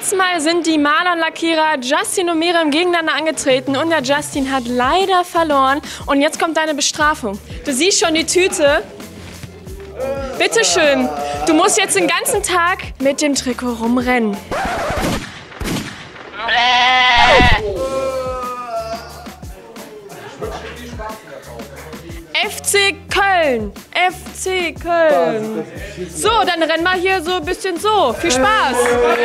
letzten Mal sind die Maler und Lackierer Justin und Miriam gegeneinander angetreten und der Justin hat leider verloren. Und jetzt kommt deine Bestrafung. Du siehst schon die Tüte. Bitteschön. Du musst jetzt den ganzen Tag mit dem Trikot rumrennen. FC Köln! FC Köln! So, dann rennen wir hier so ein bisschen so. Viel Spaß!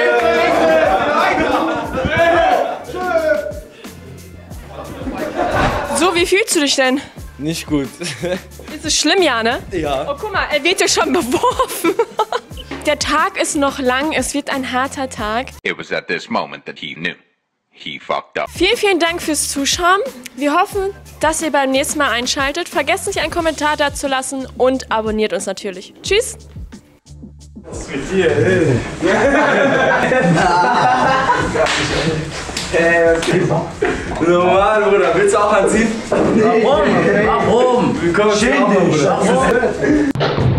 So, wie fühlst du dich denn? Nicht gut. Ist es schlimm, ja, ne? Ja. Oh, guck mal, er wird ja schon beworfen. Der Tag ist noch lang, es wird ein harter Tag. It was at this moment that he knew. He fucked up. Vielen, vielen Dank fürs Zuschauen. Wir hoffen, dass ihr beim nächsten Mal einschaltet. Vergesst nicht, einen Kommentar da zu lassen und abonniert uns natürlich. Tschüss! Was ist mit dir? Normal, Bruder. Willst du auch anziehen? Warum? Warum? Wir kommen Schäm dich.